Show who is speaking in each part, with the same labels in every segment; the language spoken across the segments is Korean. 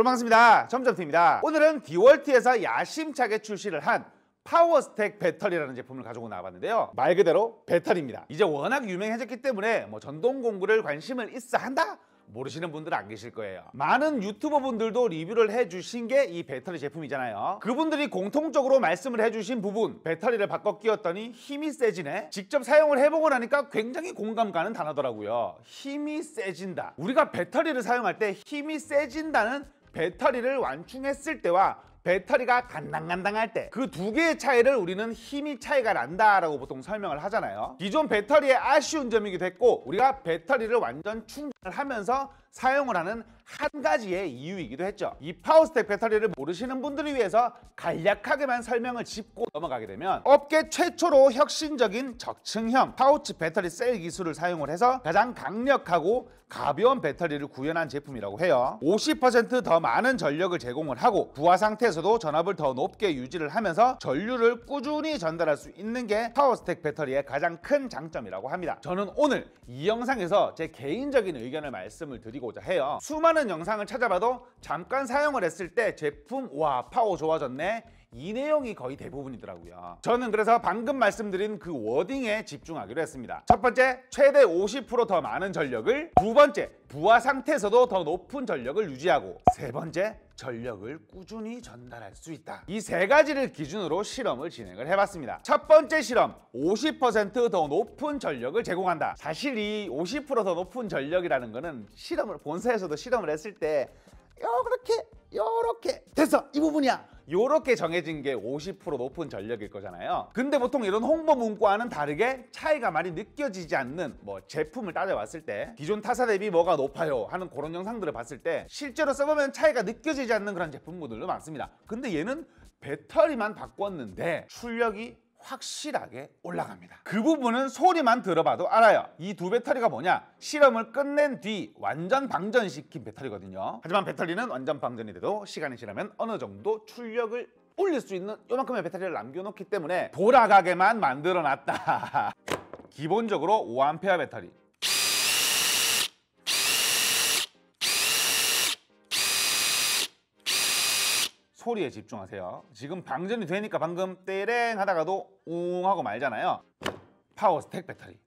Speaker 1: 반갑습니다. 점점T입니다. 오늘은 디월트에서 야심차게 출시를 한 파워스택 배터리라는 제품을 가지고 나와봤는데요. 말 그대로 배터리입니다. 이제 워낙 유명해졌기 때문에 전동 공구를 관심을 있어 한다? 모르시는 분들은 안 계실 거예요. 많은 유튜버 분들도 리뷰를 해주신 게 이 배터리 제품이잖아요. 그분들이 공통적으로 말씀을 해주신 부분, 배터리를 바꿔 끼웠더니 힘이 세지네. 직접 사용을 해보고 나니까 굉장히 공감 가는 단어더라고요. 힘이 세진다. 우리가 배터리를 사용할 때 힘이 세진다는 배터리를 완충했을 때와 배터리가 간당간당할 때 그 두 개의 차이를 우리는 힘이 차이가 난다라고 보통 설명을 하잖아요. 기존 배터리의 아쉬운 점이기도 했고 우리가 배터리를 완전 충전을 하면서 사용을 하는 한 가지의 이유이기도 했죠. 이 파워스택 배터리를 모르시는 분들을 위해서 간략하게만 설명을 짚고 넘어가게 되면 업계 최초로 혁신적인 적층형 파우치 배터리 셀 기술을 사용을 해서 가장 강력하고 가벼운 배터리를 구현한 제품이라고 해요. 50% 더 많은 전력을 제공을 하고 부하 상태에서도 전압을 더 높게 유지를 하면서 전류를 꾸준히 전달할 수 있는 게 파워스택 배터리의 가장 큰 장점이라고 합니다. 저는 오늘 이 영상에서 제 개인적인 의견을 말씀을 드리고자 해요. 수많은 영상을 찾아봐도 잠깐 사용을 했을 때 제품 와 파워 좋아졌네, 이 내용이 거의 대부분이더라고요. 저는 그래서 방금 말씀드린 그 워딩에 집중하기로 했습니다. 첫 번째, 최대 50% 더 많은 전력을. 두 번째, 부하 상태에서도 더 높은 전력을 유지하고. 세 번째, 전력을 꾸준히 전달할 수 있다. 이 세 가지를 기준으로 실험을 진행을 해봤습니다. 첫 번째 실험, 50% 더 높은 전력을 제공한다. 사실 이 50% 더 높은 전력이라는 거는 실험을 본사에서도 실험을 했을 때 요렇게 됐어, 이 부분이야, 요렇게 정해진 게 50% 높은 전력일 거잖아요. 근데 보통 이런 홍보 문구와는 다르게 차이가 많이 느껴지지 않는 제품을 따져봤을 때 기존 타사 대비 뭐가 높아요 하는 그런 영상들을 봤을 때 실제로 써보면 차이가 느껴지지 않는 그런 제품들도 많습니다. 근데 얘는 배터리만 바꿨는데 출력이 확실하게 올라갑니다. 그 부분은 소리만 들어봐도 알아요. 이 두 배터리가 뭐냐? 실험을 끝낸 뒤 완전 방전시킨 배터리거든요. 하지만 배터리는 완전 방전이 돼도 시간이 지나면 어느 정도 출력을 올릴 수 있는 요만큼의 배터리를 남겨놓기 때문에 돌아가게만 만들어놨다. 기본적으로 5A 배터리. 소리에 집중하세요. 지금 방전이 되니까 방금 떼랭 하다가도 웅 하고 말잖아요. 파워스택 배터리.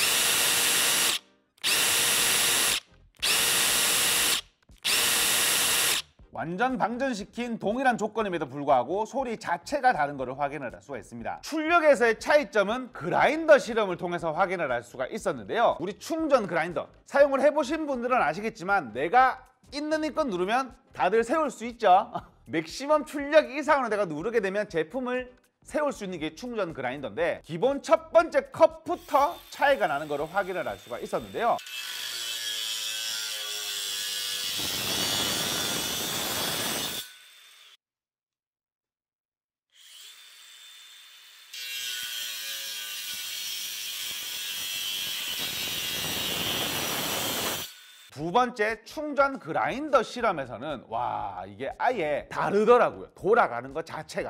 Speaker 1: 완전 방전시킨 동일한 조건임에도 불구하고 소리 자체가 다른 것을 확인을 할 수가 있습니다. 출력에서의 차이점은 그라인더 실험을 통해서 확인을 할 수가 있었는데요. 우리 충전 그라인더 사용을 해보신 분들은 아시겠지만 내가 있는 힘껏 누르면 다들 세울 수 있죠. 맥시멈 출력 이상으로 내가 누르게 되면 제품을 세울 수 있는 게 충전 그라인더인데 기본 첫 번째 컷부터 차이가 나는 것을 확인을 할 수가 있었는데요. 두 번째 충전 그라인더 실험에서는 와, 이게 아예 다르더라고요. 돌아가는 것 자체가.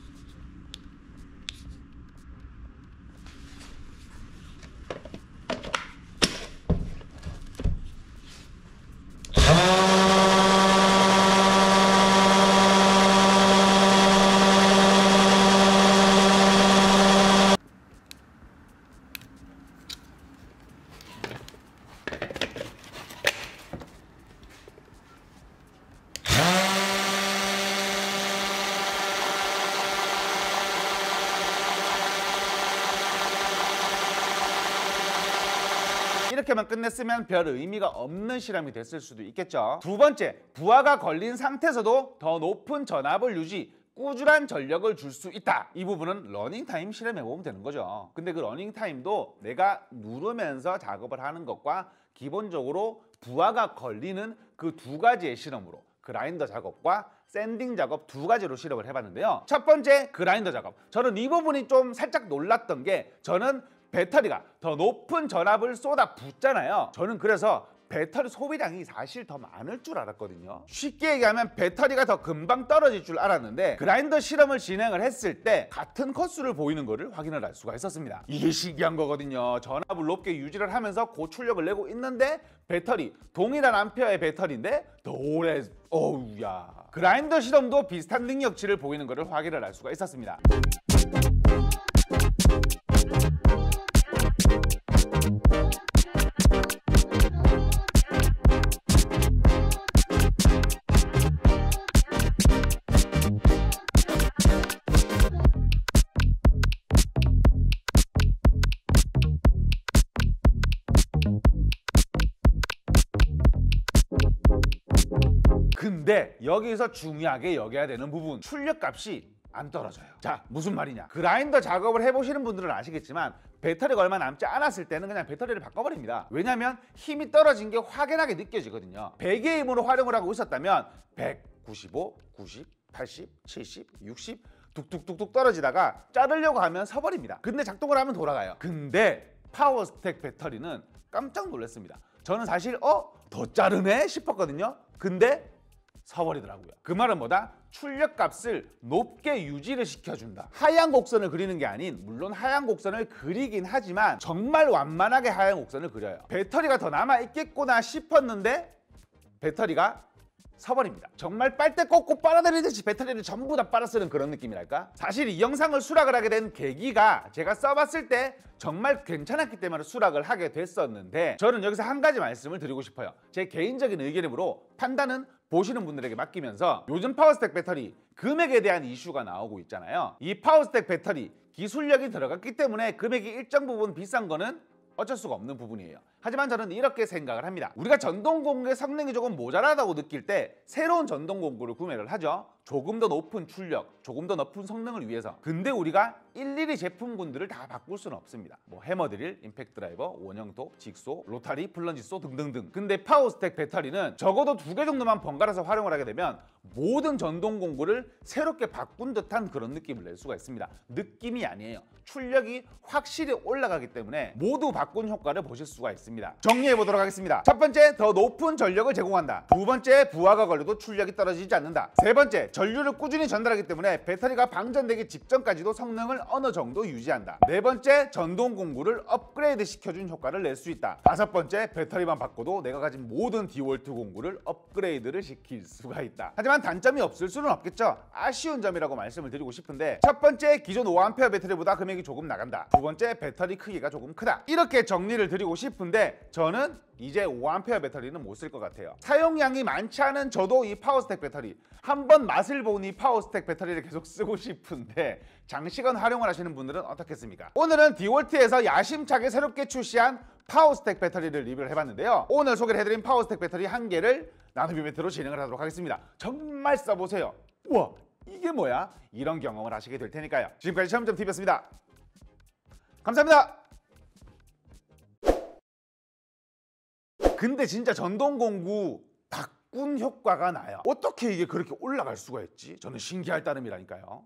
Speaker 1: 이렇게만 끝냈으면 별 의미가 없는 실험이 됐을 수도 있겠죠. 두 번째, 부하가 걸린 상태에서도 더 높은 전압을 유지, 꾸준한 전력을 줄 수 있다. 이 부분은 러닝타임 실험해보면 되는 거죠. 근데 그 러닝타임도 내가 누르면서 작업을 하는 것과 기본적으로 부하가 걸리는 그 두 가지의 실험으로 그라인더 작업과 샌딩 작업 두 가지로 실험을 해봤는데요. 첫 번째, 그라인더 작업. 저는 이 부분이 좀 살짝 놀랐던 게 저는 배터리가 더 높은 전압을 쏟아 붓잖아요. 저는 그래서 배터리 소비량이 사실 더 많을 줄 알았거든요. 쉽게 얘기하면 배터리가 더 금방 떨어질 줄 알았는데 그라인더 실험을 진행을 했을 때 같은 컷수를 보이는 것을 확인을 할 수가 있었습니다. 이게 신기한 거거든요. 전압을 높게 유지를 하면서 고출력을 내고 있는데 배터리 동일한 암페어의 배터리인데 더 오래 어우야. 그라인더 실험도 비슷한 능력치를 보이는 것을 확인을 할 수가 있었습니다. 근데 여기서 중요하게 여겨야 되는 부분, 출력값이 안 떨어져요. 자, 무슨 말이냐? 그라인더 작업을 해보시는 분들은 아시겠지만 배터리가 얼마 남지 않았을 때는 그냥 배터리를 바꿔버립니다. 왜냐하면 힘이 떨어진 게 확연하게 느껴지거든요. 100의 힘으로 활용을 하고 있었다면 100, 95, 90, 80, 70, 60 뚝뚝뚝뚝 떨어지다가 자르려고 하면 서버립니다. 근데 작동을 하면 돌아가요. 근데 파워스택 배터리는 깜짝 놀랐습니다. 저는 사실 더 자르네 싶었거든요. 근데 서버리더라고요. 그 말은 뭐다? 출력값을 높게 유지를 시켜준다. 하향 곡선을 그리는 게 아닌, 물론 하향 곡선을 그리긴 하지만 정말 완만하게 하향 곡선을 그려요. 배터리가 더 남아있겠구나 싶었는데 배터리가 서버립니다. 정말 빨대 꽂고 빨아들이듯이 배터리를 전부 다 빨아쓰는 그런 느낌이랄까? 사실 이 영상을 수락을 하게 된 계기가 제가 써봤을 때 정말 괜찮았기 때문에 수락을 하게 됐었는데, 저는 여기서 한 가지 말씀을 드리고 싶어요. 제 개인적인 의견이므로 판단은 보시는 분들에게 맡기면서, 요즘 파워스택 배터리 금액에 대한 이슈가 나오고 있잖아요. 이 파워스택 배터리 기술력이 들어갔기 때문에 금액이 일정 부분 비싼 거는 어쩔 수가 없는 부분이에요. 하지만 저는 이렇게 생각을 합니다. 우리가 전동공구의 성능이 조금 모자라다고 느낄 때 새로운 전동공구를 구매를 하죠. 조금 더 높은 출력, 조금 더 높은 성능을 위해서. 근데 우리가 일일이 제품군들을 다 바꿀 수는 없습니다. 뭐 해머드릴, 임팩트 드라이버, 원형도, 직소, 로타리, 플런지소 등등등. 근데 파워스택 배터리는 적어도 2개 정도만 번갈아서 활용을 하게 되면 모든 전동공구를 새롭게 바꾼 듯한 그런 느낌을 낼 수가 있습니다. 느낌이 아니에요. 출력이 확실히 올라가기 때문에 모두 바꾼 효과를 보실 수가 있습니다. 정리해 보도록 하겠습니다. 첫 번째, 더 높은 전력을 제공한다. 두 번째, 부하가 걸려도 출력이 떨어지지 않는다. 세 번째, 전류를 꾸준히 전달하기 때문에 배터리가 방전되기 직전까지도 성능을 어느 정도 유지한다. 네 번째, 전동공구를 업그레이드 시켜준 효과를 낼 수 있다. 다섯 번째, 배터리만 바꿔도 내가 가진 모든 디월트 공구를 업그레이드를 시킬 수가 있다. 하지만 단점이 없을 수는 없겠죠. 아쉬운 점이라고 말씀을 드리고 싶은데, 첫 번째, 기존 5A 배터리보다 금액이 조금 나간다. 두 번째, 배터리 크기가 조금 크다. 이렇게 정리를 드리고 싶은데, 저는 이제 5A 배터리는 못 쓸 것 같아요. 사용량이 많지 않은 저도 이 파워스택 배터리, 한번 맛을 본 이 파워스택 배터리를 계속 쓰고 싶은데 장시간 활용을 하시는 분들은 어떻겠습니까? 오늘은 디월트에서 야심차게 새롭게 출시한 파워스택 배터리를 리뷰를 해봤는데요. 오늘 소개를 해드린 파워스택 배터리 한 개를 나눔 이벤트로 진행을 하도록 하겠습니다. 정말 써보세요. 우와, 이게 뭐야? 이런 경험을 하시게 될 테니까요. 지금까지 시험점TV였습니다. 감사합니다. 근데 진짜 전동공구 바꾼 효과가 나요. 어떻게 이게 그렇게 올라갈 수가 있지? 저는 신기할 따름이라니까요.